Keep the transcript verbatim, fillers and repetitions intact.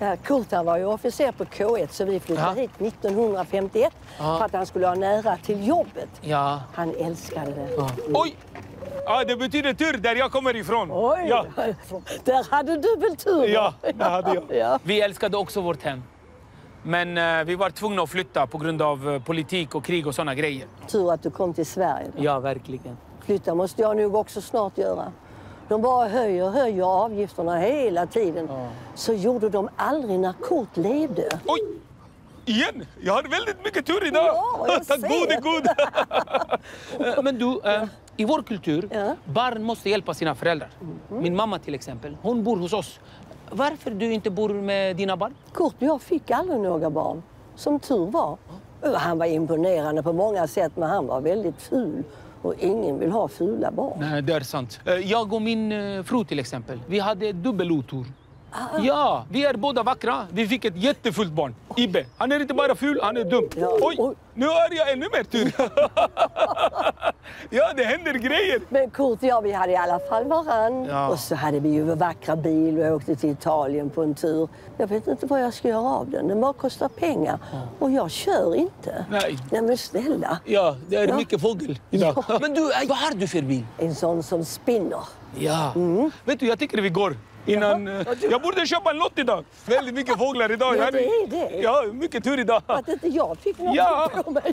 Ja, Kurt han var ju officer på K ett så vi flyttade Ja. hit nittonhundrafemtioett Ja. för att han skulle ha nära till jobbet. Ja. Han älskade det. Ja. Oj! Ja, det betyder tur där jag kommer ifrån. Oj, Ja, där hade du väl tur? ja det hade jag. Ja. Vi älskade också vårt hem. Men eh, vi var tvungna att flytta på grund av eh, politik och krig och såna grejer. Tur att du kom till Sverige. Då. Ja, verkligen. Flytta måste jag nog också snart göra. De bara höjer och höjer avgifterna hela tiden. Ja. Så gjorde de aldrig när Kurt levde. Oj! Igen! Jag har väldigt mycket tur idag. Ja, jag ser. God är god. Eh, Men du, eh, i vår kultur, Ja. barn måste hjälpa sina föräldrar. Min mamma till exempel, hon bor hos oss. Varför du inte bor med dina barn? Kurt och jag fick aldrig några barn. Som tur var. Han var imponerande på många sätt men han var väldigt ful. Och ingen vill ha fula barn. Nej, det är sant. Eh, Jag och min eh, fru till exempel, vi hade dubbelotur. Ja, vi är båda vackra. Vi fick ett jättefullt barn, Ibbe. Han är inte bara ful, han är dum. Ja. Oj, Oj. nu har jag ännu mer tur. Ja, det händer grejer. Men Kurt och jag, vi hade i alla fall varann. Ja. Och så hade vi ju en vackra bil och åkte till Italien på en tur. Jag vet inte vad jag ska göra av den. Den bara kostar pengar. Och jag kör inte. Nej. Nej men snälla. Ja, det är Ja. mycket fågel idag. Men du, eh, vad har du för bil? En sån som spinner. Ja. Vet du, jag tycker vi går. Innan, eh, jag borde köpa en lott idag. Väldigt mycket fåglar idag. Ja, Jag hade- det är det. Ja, mycket tur idag. Att inte jag fick något Ja. på mig.